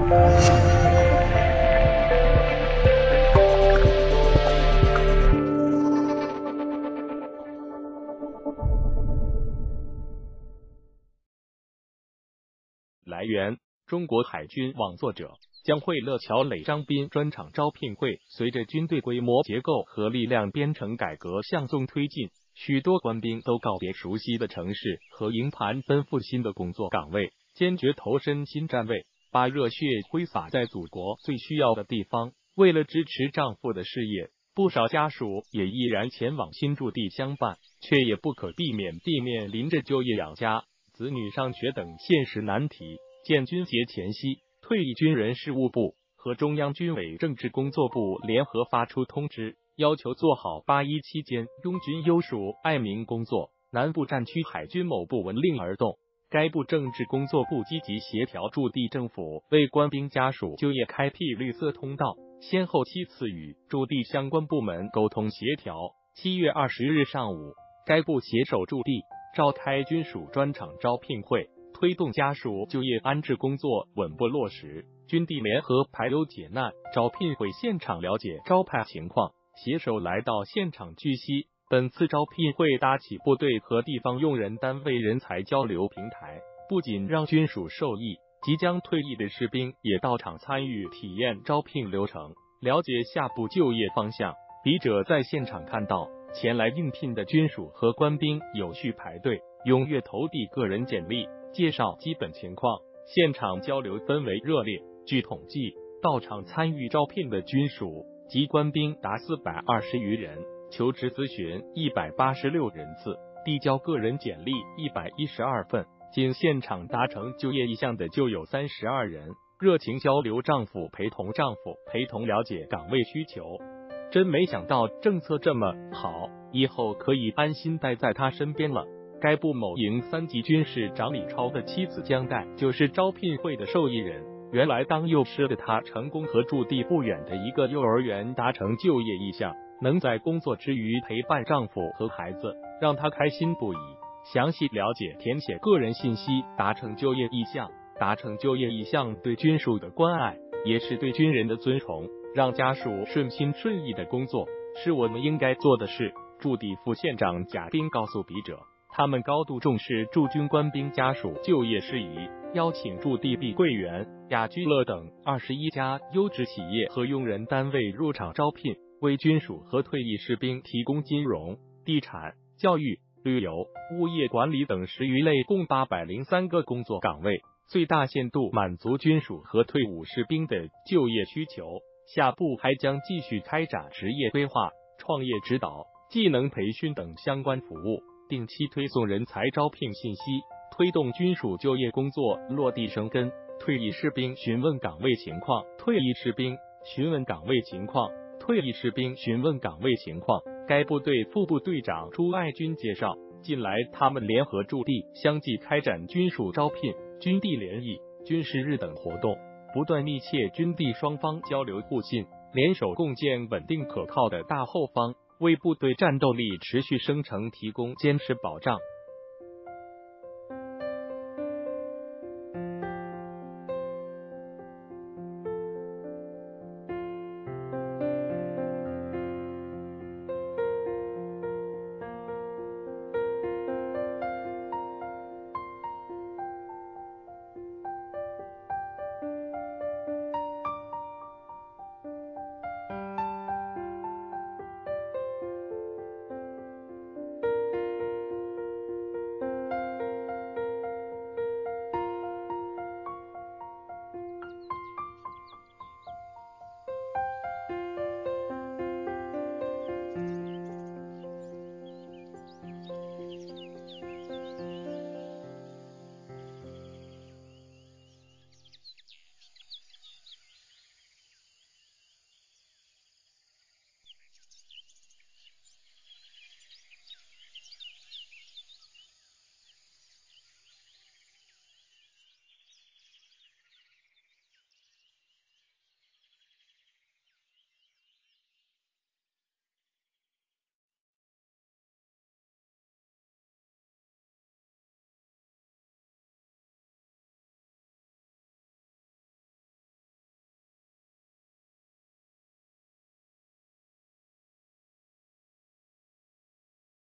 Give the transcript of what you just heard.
来源：中国海军网作者江惠乐、乔磊、张斌。专场招聘会随着军队规模结构和力量编程改革向纵推进，许多官兵都告别熟悉的城市和营盘，奔赴新的工作岗位，坚决投身新站位，把热血挥洒在祖国最需要的地方。为了支持丈夫的事业，不少家属也毅然前往新驻地相伴，却也不可避免地面临着就业养家、子女上学等现实难题。建军节前夕，退役军人事务部和中央军委政治工作部联合发出通知，要求做好8·1期间拥军优属爱民工作。南部战区海军某部闻令而动，该部政治工作部积极协调驻地政府，为官兵家属就业开辟绿色通道，先后7次与驻地相关部门沟通协调。7月20日上午，该部携手驻地召开军属专场招聘会，推动家属就业安置工作稳步落实。军地联合排忧解难招聘会现场了解招派情况，携手来到现场据悉。本次招聘会搭起部队和地方用人单位人才交流平台，不仅让军属受益，即将退役的士兵也到场参与体验招聘流程，了解下步就业方向。笔者在现场看到，前来应聘的军属和官兵有序排队，踊跃投递个人简历，介绍基本情况，现场交流氛围热烈。据统计，到场参与招聘的军属及官兵达420余人，求职咨询186人次，递交个人简历112份，仅现场达成就业意向的就有32人。热情交流，丈夫陪同了解岗位需求。真没想到政策这么好，以后可以安心待在他身边了。该部某营3级军士长李超的妻子江代就是招聘会的受益人。原来当幼师的她成功和驻地不远的一个幼儿园达成就业意向，能在工作之余陪伴丈夫和孩子，让她开心不已。详细了解填写个人信息，达成就业意向。达成就业意向对军属的关爱，也是对军人的尊崇。让家属顺心顺意的工作，是我们应该做的事。驻地副县长贾斌告诉笔者，他们高度重视驻军官兵家属就业事宜，邀请驻地碧桂园、雅居乐等21家优质企业和用人单位入场招聘，为军属和退役士兵提供金融、地产、教育、旅游、物业管理等10余类共803个工作岗位，最大限度满足军属和退伍士兵的就业需求。下步还将继续开展职业规划、创业指导、技能培训等相关服务，定期推送人才招聘信息，推动军属就业工作落地生根。退役士兵询问岗位情况，该部队副部队长朱爱军介绍，近来他们联合驻地相继开展军属招聘、军地联谊、军事日等活动，不断密切军地双方交流互信，联手共建稳定可靠的大后方，为部队战斗力持续生成提供坚实保障。